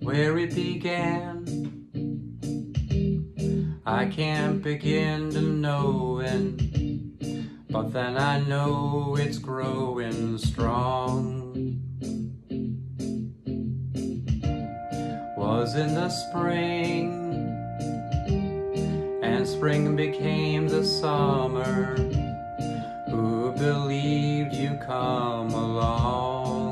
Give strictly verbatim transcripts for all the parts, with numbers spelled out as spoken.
where it began. I can't begin to know it, but then I know it's growing strong. Was in the spring, and spring became the summer. Who believed you come along?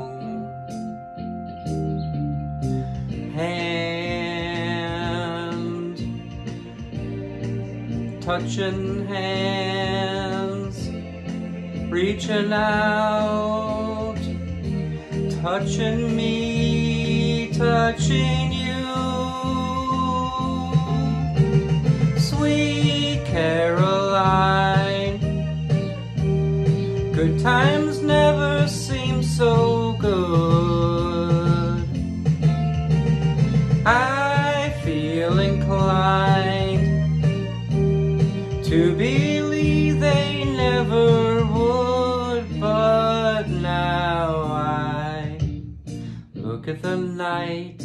Hand, touching hands, reaching out, touching me, touching you. Sweet Caroline, good times never seem so good. I feel inclined to believe they never would, but now I look at the night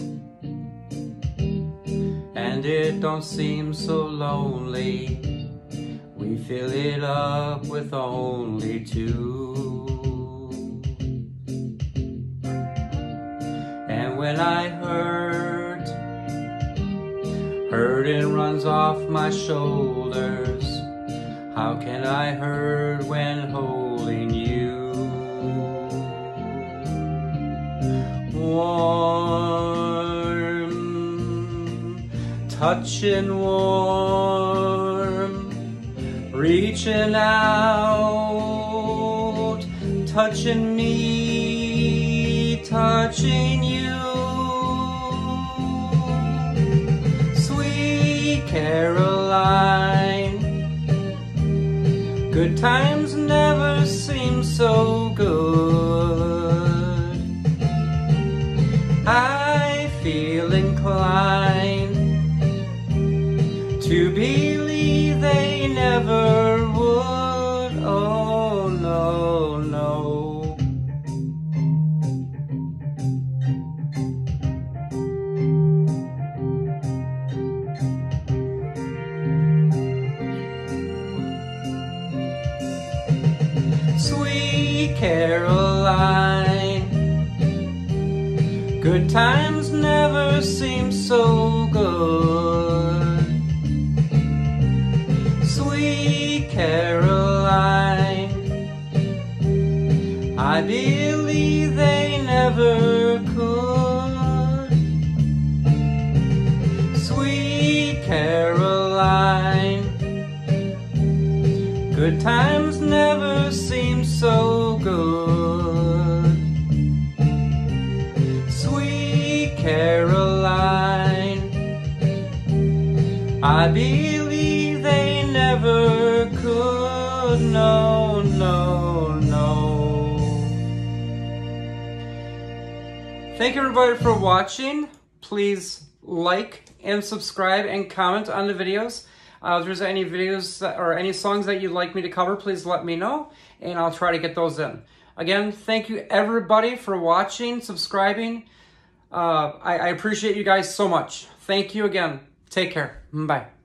and it don't seem so lonely. We fill it up with only two. And when I hurt, hurting runs off my shoulders. How can I hurt when holding you? Warm, touching warm, reaching out, touching me, touching you. Sweet Caroline, good times never seem so good. I feel inclined to believe they never would. Oh no, no. Sweet Caroline, good times never seem so good. Sweet Caroline, I believe they never could. Sweet Caroline, good times never seem so good. Sweet Caroline, I believe they never could. No, no, no. Thank you everybody for watching. Please like and subscribe and comment on the videos. Uh, if there's any videos that, or any songs that you'd like me to cover, please let me know, and I'll try to get those in. Again, thank you everybody for watching, subscribing. Uh, I, I appreciate you guys so much. Thank you again. Take care. Bye.